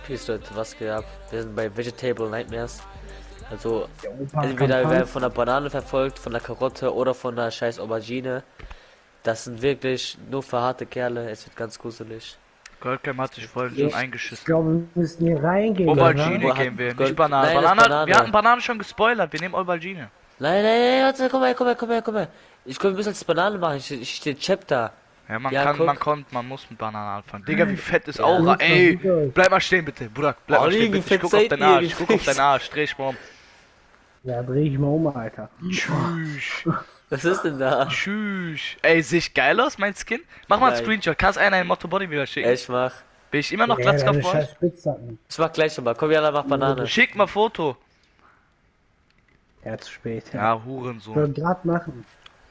Peace Leute, was geht ab? Wir sind bei Vegetable Nightmares. Also Der Opa entweder wir kann werden von der Banane verfolgt, von der Karotte oder von der scheiß Aubergine. Das sind wirklich nur für harte Kerle. Es wird ganz gruselig. Goldcam hat sich vorhin schon Ich eingeschissen. glaube, wir müssen hier reingehen, Aubergine oder? Hat gehen wir, nicht Gold. Banane. Nein, das ist Wir hatten Banane. Banane schon gespoilert, wir nehmen Aubergine. Nein, nein, nein, warte, komm her. Wir müssen jetzt Banane machen. Ich stehe Chapter. Ja, man Ja, kann, guck. man muss mit Banane anfangen. Digga, wie fett ist Ja. Aura, Jungs, ey! was ist das? Bleib mal stehen, bitte, Bruder, bleib Oh, mal stehen, wie bitte. Ich fett guck auf seid deinen ihr, Arsch, wie ich guck auf fett? deinen Arsch, dreh ich mal um. Ja, dreh ich mal um, Alter. Tschüss, Was ist denn da? tschüss. Ey, sehe ich geil aus, mein Skin? Mach mal einen Nein. Screenshot, kannst einer ein Motto Body wieder schicken? Ich mach. Bin ich immer noch Ja, Glatzkopf deine bei euch? scheiß Spitzhacken. Ich mach gleich schon mal. Komm, Jana, mach Banane. Schick mal Foto. Ja, zu spät. Ja, Ich Hurensohn. wollte gerade machen.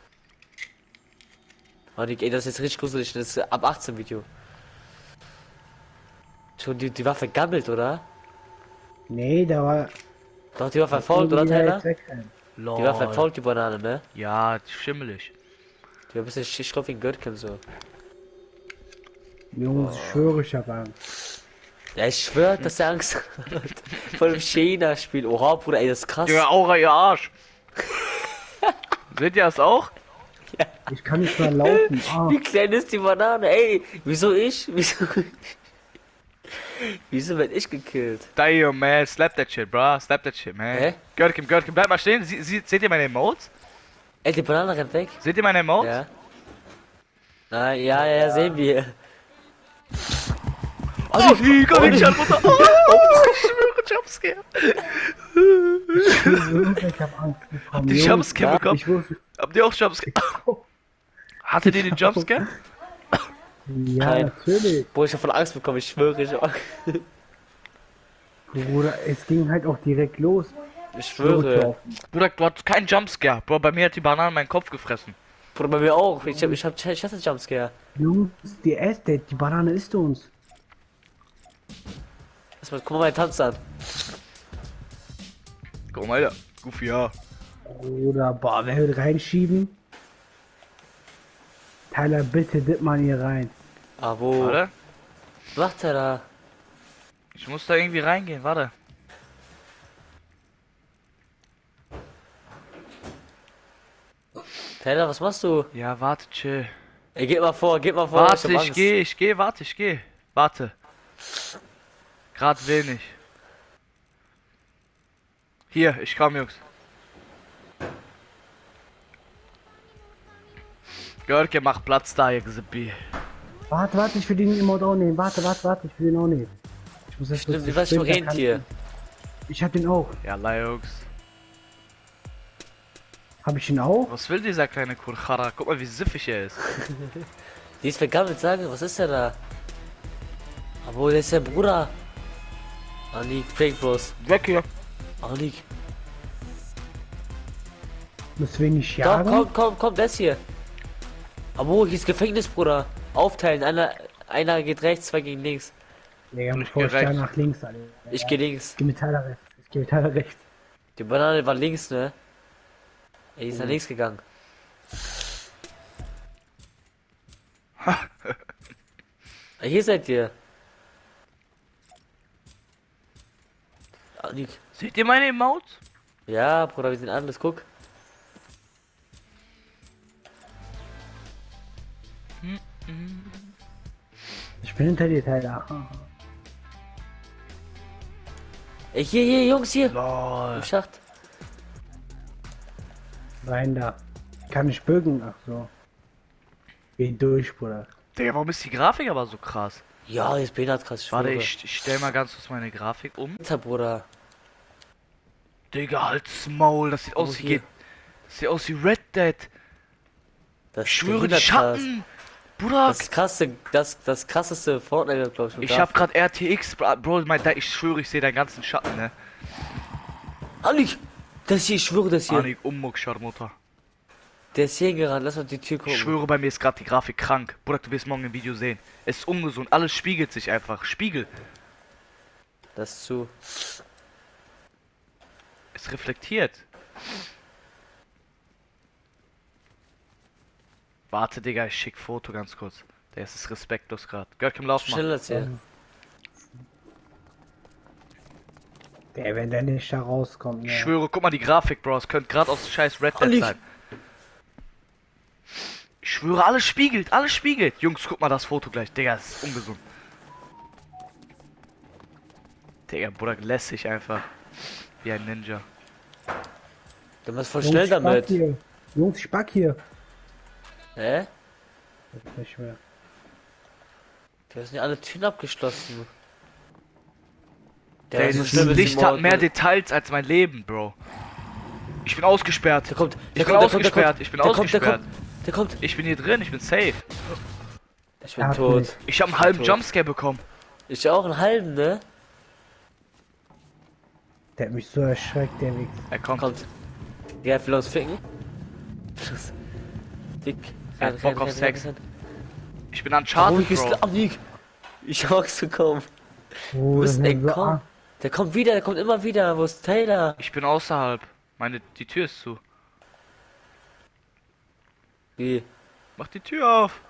Oh, ey, das ist jetzt richtig gruselig. Das ist ab 18 Video. Schon die Waffe gammelt, oder? Nee, da war... Doch, die war verfault, oder, Tyler? Die war Lol. verfault, die Banane, ne? Ja, schimmelig. Die war ein bisschen schroff wie ein Gürtel so. Jungs, ich schwöre, ich hab Angst. Ja, ich schwör, dass er Angst hat. Vor dem China-Spiel. Oha, Bruder, ey, das ist krass. Ja, Aura, ihr Arsch. Seht ihr das auch? Ich kann nicht mehr laufen. Ah, Wie klein ist die Banane? Ey, wieso ich? Wieso werd ich gekillt? Damn, man, slap that shit, bro. Slap that shit, man. Hä? Görkem, bleib mal stehen. Seht ihr meine Emotes? Ey, die Banane rennt weg. Seht ihr meine Emotes? Ja. Na, ja, sehen wir. Oh, Digga, wie Mutter. Oh, ich schwöre, Jumpscare. ich hab Angst bekommen. Die Jungs, Jumpscare ja, bekommen? ich wusste... Habt ihr auch Jumpscare? Hattet ihr den Jumpscare? Ja, Kein- natürlich. Boah, ich hab voll Angst bekommen, ich schwöre. Bruder, es ging halt auch direkt los. Ich schwöre. Bruder, du hattest keinen Jumpscare. Bro, bei mir hat die Banane meinen Kopf gefressen. Bruder, bei mir auch. Ich hatte Jumpscare. Jungs, die Banane ist uns. Guck mal meinen Tanz an. Guck mal, Alter. Goofy, ja. Bruder, boah, wer will reinschieben? Tyler, bitte dip mal hier rein. Ah, wo? Warte. Was macht er da? Ich muss da irgendwie reingehen, warte. Taylor, was machst du? Ja, warte, chill. Ey, geht mal vor. Warte, hab ich Angst. geh, warte, ich geh. Warte. Grad wenig. Hier, ich komm, Jungs. Görke, mach Platz da, ihr Gesippi. Warte, ich will den Emote auch nehmen. Warte, ich will den auch nehmen. Ich muss jetzt Stimmt, kurz wie was für ein sprinten, Rentier? Ich hab den auch. Ja, Jungs. Hab ich ihn auch? Was will dieser kleine Kurchara? Guck mal, wie siffig er ist. Die ist vergammelt, sagen, was ist der da? Aber der ist der Bruder. Anik, Prank Bros. Weg hier. Anik. Müssen wir nicht Doch, jagen? komm, der ist hier. Aber hier ist Gefängnis, Bruder. Aufteilen, einer geht rechts, zwei gegen links. Nee, Ich bevor geh ich da rechts. nach links, Alter. Ich geh links. Geh mit Tyler rechts. Ich geh mit Tyler rechts. Die Banane war links, ne? Ey, die ist nach links gegangen. Ey, hier seid ihr. Anik. Seht ihr meine Emotes? Ja, Bruder, wir sind alles, guck. Ich bin hinter dir, Tyler. Ey, hier, Jungs, hier. Lol. Im Schacht. Rein da. Kann ich bürgen? Ach so. Geh durch, Bruder. Digga, warum ist die Grafik aber so krass? Ja, jetzt bin ich krass. Warte, schwöre. ich stell mal ganz kurz meine Grafik um. Alter, Bruder. Digga, halt's Maul, das sieht Oh, aus wie hier. das sieht aus wie Red Dead. Das Ich ist schwöre, die 100 krass. Schatten. Bruder, Das krasseste Fortnite, glaube ich. ich hab grad RTX, Bro, ich schwöre, ich sehe deinen ganzen Schatten, ne? Anik! Das hier, ich schwöre, das hier. Anik, Ummuk, Scharmutter. Der ist hier gerannt, lass mal die Tür gucken. Ich schwöre, bei mir ist gerade die Grafik krank. Bruder, du wirst morgen im Video sehen. Es ist ungesund, alles spiegelt sich einfach. Spiegel. Das ist zu. Es reflektiert. Warte, Digga, ich schick Foto ganz kurz. Der ist respektlos gerade. Görkem, lauf mal. Schnell erzählen. Wer, wenn der nicht da rauskommt, Ich ne? schwöre, guck mal die Grafik, Bro. Es könnte gerade aus scheiß Red Dead Olli. sein. Ich schwöre, alles spiegelt, alles spiegelt. Jungs, guck mal das Foto gleich. Digga, das ist ungesund. Digga, Bruder, lässt sich einfach. Wie ein Ninja. Du bist voll schnell Spack damit. hier. Jungs, Spack hier. Hä? Jetzt nicht mehr. Du hast nicht alle Türen abgeschlossen. Der, ist so dieses schnell mit Licht dem hat Ort, mehr ne? Details als mein Leben, Bro. Ich bin ausgesperrt. Der kommt, Ich bin ausgesperrt. Ich bin ausgesperrt. Der kommt. Ich bin hier drin, ich bin safe. Ich bin Ach, tot. nicht. Ich habe einen halben tot. Jumpscare bekommen. Ich auch einen halben, ne? Der hat mich so erschreckt, der Wichs. Er kommt. Kommt. Der will uns ficken. Dick. Er hat Bock auf Sex. Ich bin Oh, Uncharted, ich Bro. ist Amnik. Ich hab Angst bekommen. Oh, Wo ist das ey, so komm. Der kommt wieder, der kommt immer wieder. Wo ist Taylor? Ich bin außerhalb. Die Tür ist zu. Wie? Mach die Tür auf.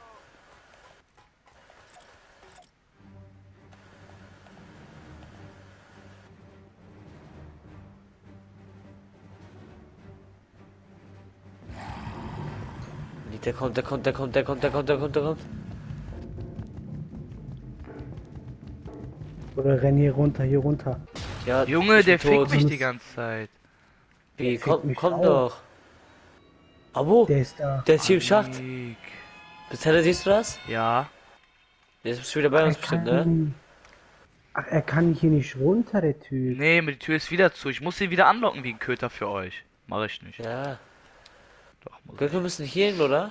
Der kommt, der kommt, der kommt, der kommt, der kommt, der kommt, der kommt. Oder renn hier runter, hier runter. Ja, Junge, ich der bin tot. fickt mich die ganze Zeit. Wie? fickt Komm, mich komm auch. doch. Abo, Der ist da. der ist hier im Schacht. Sick. Bisher siehst du das? Ja. Der ist schon wieder bei uns bestimmt, ne? Ach, er kann hier nicht runter, der Typ. Nee, die Tür ist wieder zu. Ich muss sie wieder anlocken wie ein Köter für euch. Mach ich nicht. Ja. Doch, muss ich. Gott, wir müssen hier hin, oder?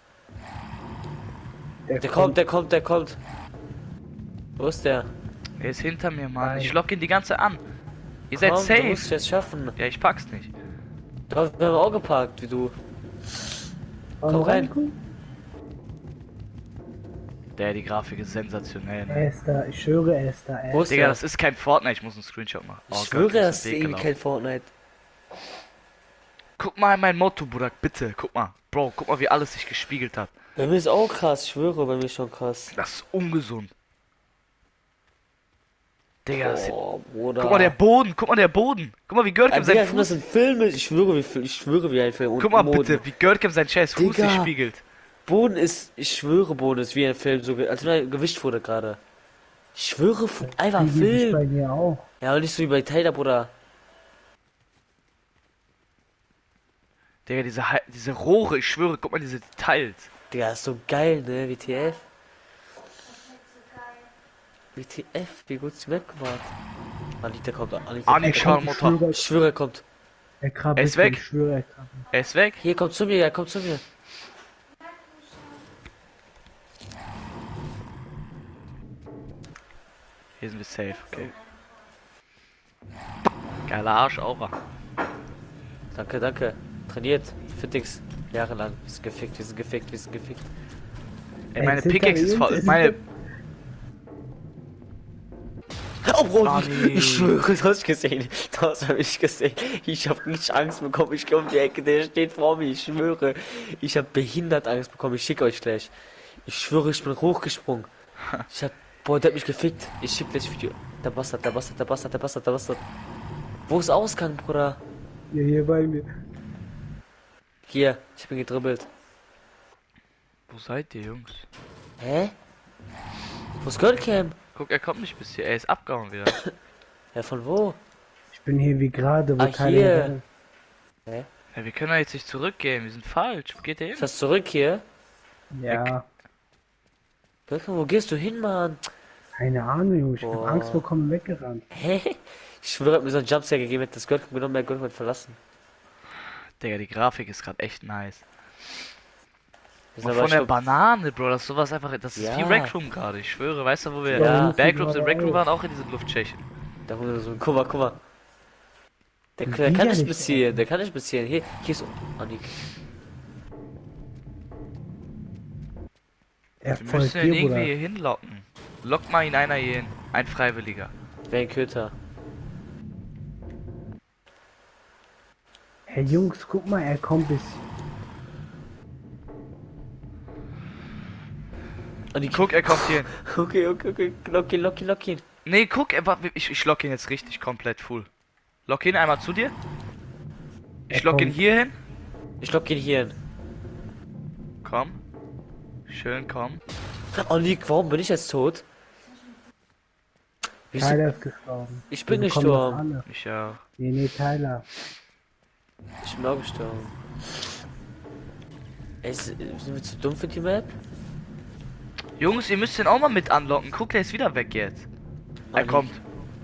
Der kommt, der kommt, der kommt. Wo ist der? Er ist hinter mir, Mann. Nein. Ich lock ihn die ganze an. Ihr seid Komm, du musst safe. es schaffen. Ja, ich pack's nicht. Wir haben auch geparkt, wie du. Komm rein. Die Grafik ist sensationell. Er Ne? ist da, ich schwöre, er ist da. Wo ist Digga, der? das ist kein Fortnite. Ich muss einen Screenshot machen. Ich Oh schwöre, Gott, mir das ist ist ein Weg irgendwie gelaufen. kein Fortnite. Guck mal in mein Motto, Bruder. Bitte, guck mal. Bro, guck mal, wie alles sich gespiegelt hat. Bei mir ist auch krass, ich schwöre, bei mir ist schon krass. Das ist ungesund. Digga, das Oh, Bruder. guck mal, der Boden. Guck mal, der Boden. Guck mal, wie Görkem Digga, sein das Fuß... sind Filme, ich schwöre wie ein Film. Und Guck mal Moden. bitte, wie Görkem sein scheiß Fuß Digga. sich spiegelt. Boden ist, ich schwöre, Boden ist wie ein Film, so als wenn er gewischt wurde gerade. Ich schwöre, einfach Die gebe ich bei Film. mir auch. Ja, aber nicht so wie bei Taylor, Bruder. Digga, diese Rohre, ich schwöre, guck mal diese Details. Digga, ist so geil, ne? WTF. WTF, wie gut die Map gemacht. Anita kommt, Anita. Anni, Er kommt, ich Scharmutter. schwöre, Ich schwöre, er kommt. er krabbelt. Er ist weg. Ich schwöre, er krabbelt. Er ist weg. Hier, kommt zu mir, ja, kommt zu mir. Hier sind wir safe, okay. Geiler Arschaura. Danke, danke. Trainiert. Fitix. Jahrelang. Wir sind gefickt, wir sind gefickt, wir sind gefickt. Ey, meine Es sind Pickaxe da ist voll. Jungs, es Meine. sind Oh, Bro, Manni. ich schwöre, du hast gesehen. Du hast mich gesehen. Ich hab richtig Angst bekommen. Ich gehe um die Ecke, der steht vor mir. Ich schwöre. Ich hab behindert Angst bekommen. Ich schicke euch gleich. Ich schwöre, ich bin hochgesprungen. Ich hab. Boah, der hat mich gefickt. Ich schick gleich Video. Der Bastard, der Bastard, der Bastard, der Bastard, der Bastard. Wo ist Ausgang, Bruder? hier bei mir. Hier, ich bin gedribbelt. Wo seid ihr, Jungs? Hä? Wo ist Girlcam? Guck, er kommt nicht bis hier. Er ist abgehauen wieder. Ja, von wo? Ich bin hier wie gerade, wo Ah, Tyler hier. rennt. Ja, wir können ja jetzt nicht zurückgehen. Wir sind falsch. Wo geht der hin? Ist das zurück hier? Ja, Girlcam, wo gehst du hin, Mann? keine Ahnung, Junge. Ich hab Boah. Angst bekommen, weggerannt. Hä? Ich schwöre, er hat mir so einen Jumpscare gegeben, hätte das Girlcam genommen, der Girlcam verlassen. Digga, die Grafik ist gerade echt nice. Wir Und sind aber von der schon- Banane, Bro, das ist sowas einfach, das ist Ja. wie Rec Room gerade, ich schwöre, weißt du, wo wir Ja. Backrooms und Rec Room waren, auch in diesen Luftschächen. Da wurde so, guck mal, guck mal. Der Die kann ja nicht nicht bis hier, der kann nicht bis hier. Hier ist Annik. Er Wir folgt müssen ihn dir, irgendwie Bruder. hier hinlocken. Lock mal ihn einer hier hin, ein Freiwilliger. Wer ein Köter. Hey Jungs, guck mal, er kommt bis. Annik, Guck, er kommt hier hin. okay, okay, okay. Lock ihn, lock ihn, lock ihn. Nee, guck, ich lock ihn jetzt richtig komplett full. Lock ihn einmal zu dir. Ich Er lock ihn kommt. hier hin. Ich lock ihn hier hin. Komm. Schön, komm. Oh Nick, warum bin ich jetzt tot? Wieso? Tyler ist gestorben. Ich bin Wir bekommen das gestorben. alle. Ich auch. Nee, Tyler. Ich bin auch gestorben. Ey, sind wir zu dumm für die Map? Jungs, ihr müsst den auch mal mit anlocken. Guck, der ist wieder weg jetzt. Er Nick. kommt.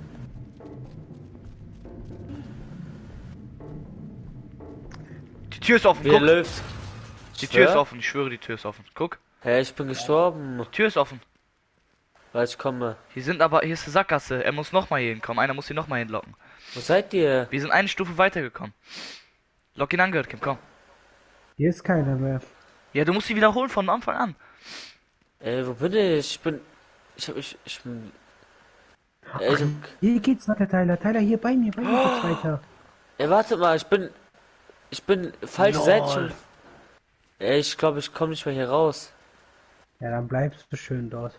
Die Tür ist offen, Wie er guck. läuft. Die Tür ist Schwör? offen, ich schwöre, die Tür ist offen. Guck, Hä, ich bin gestorben. die Tür ist offen. Weil ich komme. Hier ist eine Sackgasse. Er muss nochmal hier hinkommen. Einer muss hier nochmal hinlocken. Wo seid ihr? Wir sind eine Stufe weitergekommen. Lock ihn an, Gürtkim, komm. Hier ist keiner mehr. Ja, du musst sie wiederholen von Anfang an. Ey, wo bin ich? Ich bin. Ey, Hier geht's weiter, Tyler. Tyler, hier bei mir geht's weiter. ey, wartet mal, ich bin falsche Lol. Seite schon. Ey, ich glaube, ich komme nicht mehr hier raus. Ja, dann bleibst du schön dort.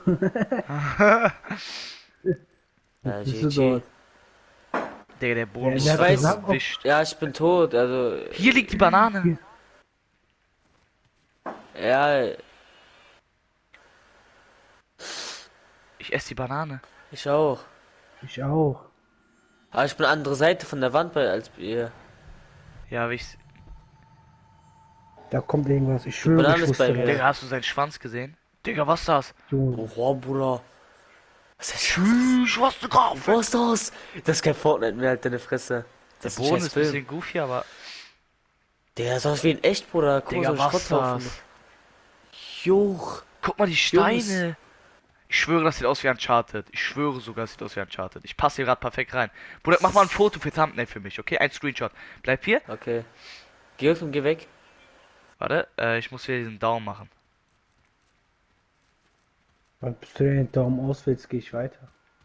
Ja, Bist du GG. dort? Digga, der Boden Ja, ist der hat so gesagt, wischt. Ja, ich bin tot, also. Hier liegt die Banane. Ja, Ich esse die Banane. ich auch. Ich auch. Aber ich bin andere Seite von der Wand als ihr. Ja, wie ich. Da kommt irgendwas. Ich schwöre, Banane Äh. ich ist bei wusste mir. das. Digga, hast du seinen Schwanz gesehen? Digga, was ist das? Junge. Oh, Bruder. Was ist das? Tschüss, was du drauf? Was ist das? Das ist kein Fortnite mehr, halt deine Fresse. Der Das ist ein Boden scheiß ist ein Film. bisschen goofy, aber. Der ist aus wie ein echt, Bruder. Guck Digga, mal, so ein was ist Schrotthaufen. das? Juch. Guck mal die Steine. Ich schwöre, das sieht aus wie Uncharted. Ich schwöre sogar, das sieht aus wie Uncharted. Ich passe hier gerade perfekt rein. Bruder, mach mal ein Foto für Thumbnail für mich, okay? Ein Screenshot. Bleib hier. Okay. Geh weg und geh weg. Warte, ich muss hier diesen Daumen machen. Und bis du den Daumen auswählst, gehe ich weiter.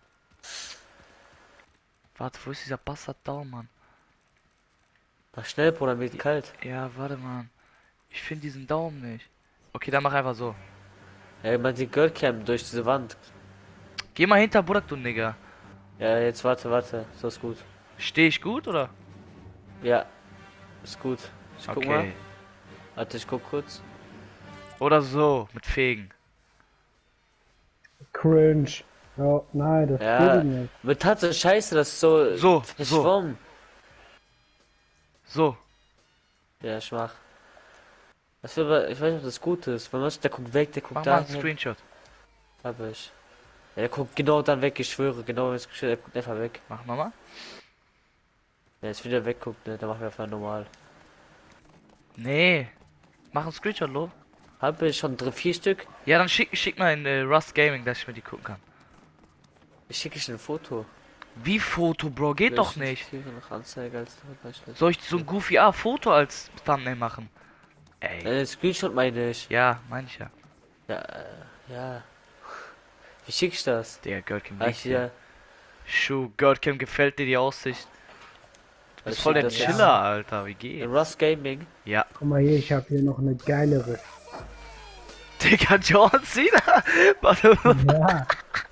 Warte, wo ist dieser Bastard-Daumen, Mann? Mach schnell, Bruder, mir wird kalt. Ja, warte, Mann. Ich finde diesen Daumen nicht. Okay, dann mach einfach so. Ey, man sieht Girlcam durch diese Wand. Geh mal hinter Burak, du Nigger. Ja, jetzt warte. So ist gut. Steh ich gut, oder? Ja. Ist gut. Ich guck mal. Okay. Warte, ich guck kurz. Oder so, mit Fegen. Cringe. Oh, nein, das Ja. geht nicht. Mit Tatsache scheiße, das ist so. So, verschwommen. So. Ja, ich mach. Das wird aber, ich weiß nicht, ob das gut ist. Wenn man der guckt weg, der guckt Mach da. mal einen Screenshot. Hab ich. Ja, der guckt genau dann weg, ich schwöre. Genau, wenn es geschieht, der guckt einfach weg. Mach nochmal. Ja, jetzt wieder wegguckt, ne? Dann machen wir einfach normal. Nee. Mach einen Screenshot, Lo. Hab ich schon 4 Stück? Ja, dann schick mal in Rust Gaming, dass ich mir die gucken kann. Ich schicke dir ein Foto. Wie Foto, Bro? Geht doch nicht. Noch Anzeige als Soll ich so ein Goofy Foto als Thumbnail machen? Ey. Screenshot meine ich. Ja, mein ich ja. Ja, ja. Wie schick ich das? Der Girlcam Ah, liegt hier. hier. Schuh, Girlcam, gefällt dir die Aussicht? Du bist Ich voll schick der das Chiller, jetzt. Alter. Wie In geht's? Rust Gaming. Ja. Guck mal hier, ich habe hier noch eine geilere. Digga, John Cena. Warte mal.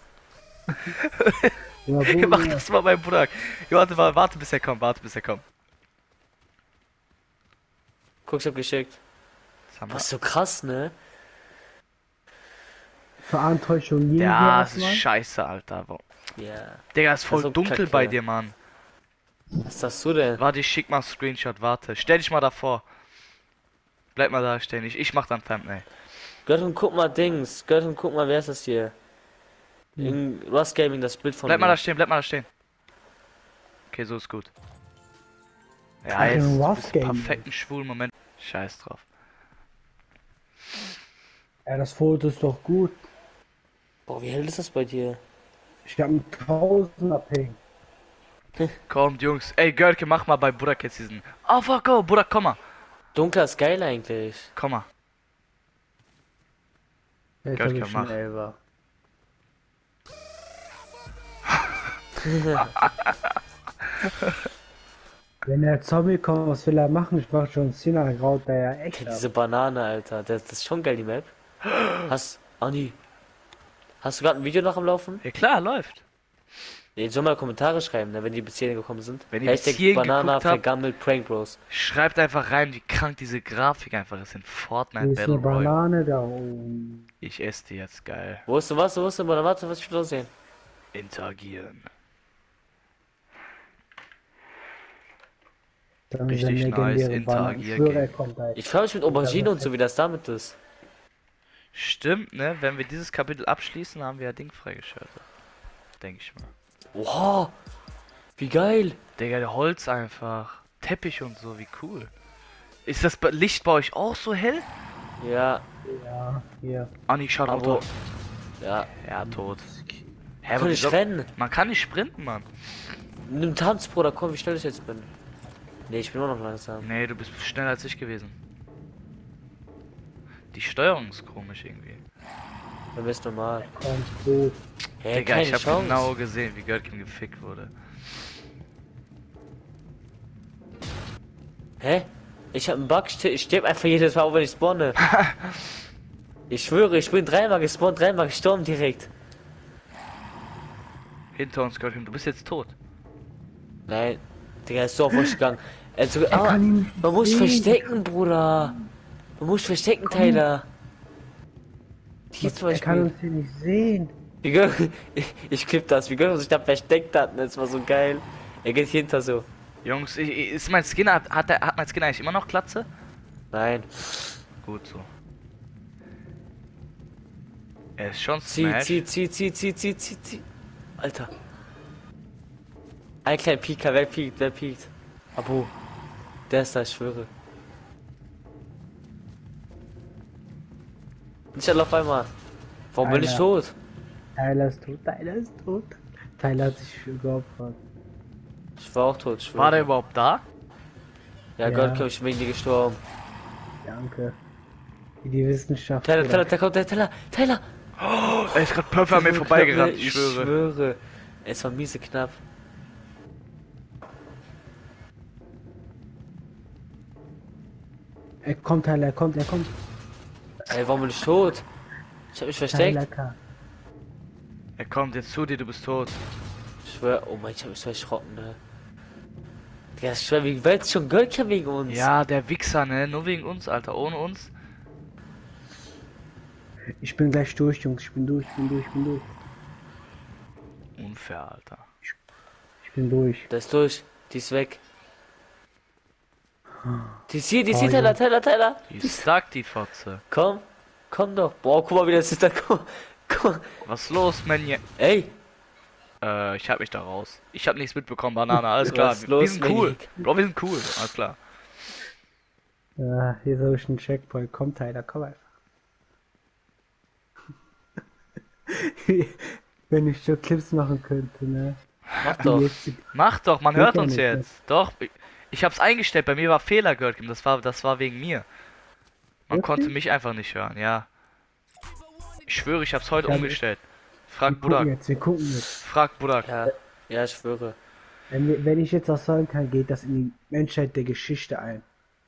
Ja. Ja, Mach das mal beim Bruder. Jo, warte bis er kommt, Guck, ich hab geschickt. Was haben wir? Was ist so krass, ne? Verantäuschung hier Ja, das ist erstmal. scheiße, Alter. Ja. Digga, ist voll Also dunkel Kacke. bei dir, Mann. Was sagst du denn? Warte, ich schick mal einen Screenshot, warte. Stell dich mal davor. Bleib mal da stehen, ich mach dann Thumbnail. Gott und guck mal Dings. Gott und guck mal, wer ist das hier? In Rust Gaming das Bild von Bleib mal mir. bleib mal da stehen. Okay, so ist gut. Ja, Ach, jetzt in du Rust bist im Gaming. perfekten schwulen Moment. Scheiß drauf. Ja, das Foto ist doch gut. Boah, wie hell ist das bei dir? Ich habe einen 1000er Ping. Kommt, Jungs. Ey, Görke, mach mal bei Burak jetzt diesen. Oh, fuck, go. Burak, komm mal. Dunkler ist geil eigentlich. Komm mal. Jetzt Gott, habe kann ich schon machen. 11er. Wenn der Zombie kommt, was will er machen? Ich mache schon 10er, graut der ja echt ab. Diese Banane, Alter. Das ist schon geil, die Map. Hast. Anni. Hast du gerade ein Video noch am Laufen? Ja, klar, läuft. Ihr sollt mal Kommentare schreiben, ne, wenn die bis hierhin gekommen sind. Wenn ihr bis Hashtag hierhin Banana geguckt habt, vergammelt Prank Bros. schreibt einfach rein, wie krank diese Grafik einfach ist in Fortnite Hier ist eine Battle Royale. Banane da oben. Ich esse die jetzt, geil. Wo ist du was? Wo ist du? Warte, was ich will sehen. Interagieren. Dann Richtig ist eine nice, legendäre Banane. Ich interagier schwöre, er Game. kommt da. Ich frage mich mit Aubergine und so, wie das damit ist. Stimmt, ne? Wenn wir dieses Kapitel abschließen, haben wir ja Ding freigeschaltet. Denke ich mal. Wow, wie geil. Digga, der Holz einfach. Teppich und so, wie cool. Ist das Licht bei euch auch so hell? Ja, Ja, hier. Anni, schaut aber... Auto. Ja, Ja, tot. Hä, kann aber ich wieso- rennen. Man kann nicht sprinten, Mann. Nimm Tanz, Bruder, komm, wie schnell ich jetzt bin. Nee, ich bin immer noch langsam. Nee, du bist schneller als ich gewesen. Die Steuerung ist komisch irgendwie. Dann bist du normal. Kommt gut. Hä, Digga, keine ich habe Chance. genau gesehen, wie Gürkin gefickt wurde. Hä? Ich hab einen Bug, ich sterb einfach jedes Mal, wenn ich spawne. Ich schwöre, ich bin dreimal gespawnt, dreimal gestorben direkt. Hinter uns, Gürkin, du bist jetzt tot. Nein, Digga, ist so auf euch gegangen. Also, Er kann ihn nicht man muss sehen. verstecken, Bruder. Man muss verstecken, Tyler. Hier zum Er kann Beispiel. uns hier nicht sehen. Wie Gürkin, ich klipp das, wie Gürkin sich da versteckt hat, das war so geil. Er geht hinter so. Jungs, ist mein Skin, hat mein Skin eigentlich immer noch Glatze? Nein. Gut so. Er ist schon Zieh, Smash. zieh. Alter. Ein kleiner Pieker, wer piekt? Abo. Der ist da, ich schwöre. Nicht alle auf einmal. Warum bin ich Alter. tot? Tyler ist tot, Tyler ist tot. Tyler hat sich geopfert. Ich war auch tot, ich schwöre. War der überhaupt da? Ja, Ja. Gott, ich bin wegen dir gestorben. Danke. Wie die Wissenschaft. Tyler, Tyler! Oh, er ist gerade perfekt an mir vorbeigerannt, ich Ich schwöre. schwöre. Es war miese knapp. Er kommt, Tyler, er kommt. Ey, warum bin ich tot? Ich hab mich versteckt. Tyler kann. Er kommt jetzt zu dir, du bist tot. Ich schwöre, oh mein, ich hab mich so erschrocken, ne? Ja, ich schwöre, wie weit schon Göttchen wegen uns? Ja, der Wichser, ne? Nur wegen uns, Alter. Ohne uns. Ich bin gleich durch, Jungs. Ich bin durch. Unfair, Alter. Ich bin durch. Der ist durch. Die ist weg. Die ist hier, Oh, Tyler. Die ist stuck, die Fotze. Komm doch. Boah, guck mal, wie das ist da. Komm. Was ist los, Menje? Ey, Ich hab mich da raus. Ich hab nichts mitbekommen, Banane, alles klar. Was ist Wir los, sind cool. Menje? Bro, wir sind cool, alles klar. Ja, hier soll ich einen Checkpoint. Komm, Tyler, komm einfach. Wenn ich so Clips machen könnte, ne? mach doch. Jetzt- Mach doch, man Geht hört ja uns nicht, ne? jetzt. Doch, ich hab's eingestellt, bei mir war Fehler, Gürkin. Das war wegen mir. Man Wirklich? konnte mich einfach nicht hören, ja. Ich schwöre, ich hab's heute Ja, umgestellt. Wir Frag gucken Budak. jetzt, wir gucken jetzt. Frag Budak. Ja, ich schwöre. Wenn ich jetzt was sagen kann, geht das in die Menschheit der Geschichte ein.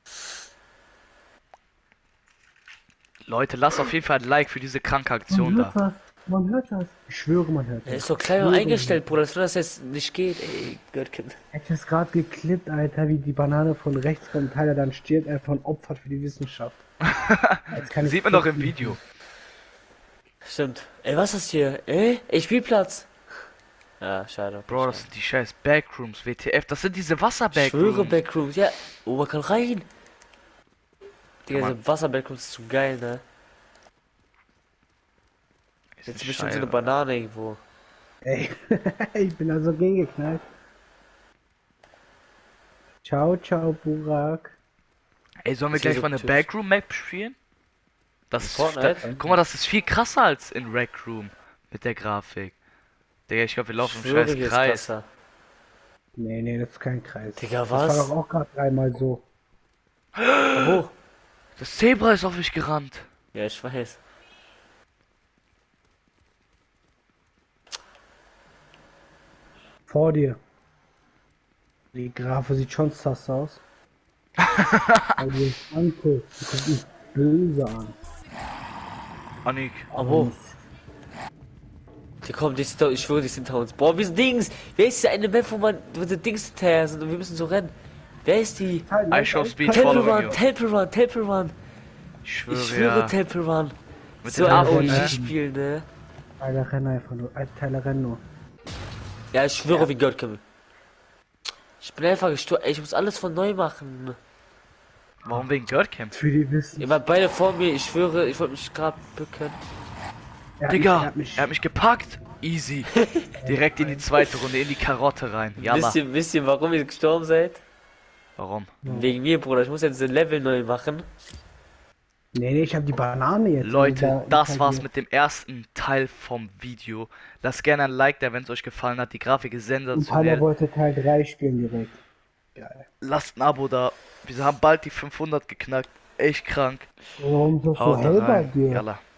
Leute, lasst auf jeden Fall ein Like für diese kranke Aktion da. Man hört das. Ich schwöre, man hört Er das. ist so klein und eingestellt, Bruder, dass das jetzt nicht geht, ey, Göttchen. Ich hab's gerade geklippt, Alter, wie die Banane von rechts vom Tyler dann stirbt, einfach ein Opfer für die Wissenschaft. Jetzt kann ich Sieht man doch im gucken. Video. Stimmt. Ey, was ist das hier? Ey, Spielplatz. Ja, schade. Bro, das sind die scheiß Backrooms, WTF. Das sind diese Ich schwöre, Wasser-Backrooms. Backrooms, ja. Oh, man kann rein. Digga, Kann diese Wasser-Backrooms ist zu geil, ne? Ist Jetzt eine bestimmt so eine Scheibe. Banane irgendwo. Ey, ich bin da so gegengeknallt. Ciao, Burak. Ey, sollen wir Ist hier gleich so mal eine Tisch. Backroom-Map spielen? Das ist, Fortnite? guck mal, das ist viel krasser als in Rec Room mit der Grafik. Digga, ich glaube, wir laufen im Schwöre, scheiß hier ist Kreis. krasser. Nee, das ist kein Kreis. Digga, Das war was? doch auch gerade dreimal so. Wo? Das Zebra ist auf mich gerannt. Ja, ich weiß. Vor dir. Die Grafe sieht schon sass aus. Also ich anguckt, die guckt mich böse an. Annik, Aber wo? Die kommen, die sind, ich schwöre, die sind hinter uns. Boah, wir sind Dings. Wer ist diese eine Map, wo die Dings hinterher sind und wir müssen so rennen? Wer ist die? I show speed Temple following Run, you. Temple Run, Temple Run. Ich schwöre, Ich schwöre, ja. Temple Run. Mit So den ein Affen, ne? OG-Spiel, ne? Tyler renn einfach nur. Tyler renn nur. Ja, ich schwöre, wie Gott können. Ich bin einfach gestorben. Ich muss alles von neu machen. Warum wegen Girlcamp? Für die wissen. Ihr wart beide vor mir. Ich schwöre, ich wollte mich gerade bücken. Digga, er hat mich gepackt. Easy. Direkt in die zweite Runde, in die Karotte rein. Jalla. Wisst ihr, warum ihr gestorben seid? Warum? Wegen mir, Bruder. Ich muss jetzt ein Level neu machen. Nee, ich hab die Banane jetzt. Leute, das war's mit dem ersten Teil vom Video. Lasst gerne ein Like da, wenn es euch gefallen hat. Die Grafik ist Und Tyler sensationell. wollte Teil 3 spielen direkt. Geil. Lasst ein Abo da. Wir haben bald die 500 geknackt. Echt krank. Warum so Haut hell bei rein. dir? Jalla.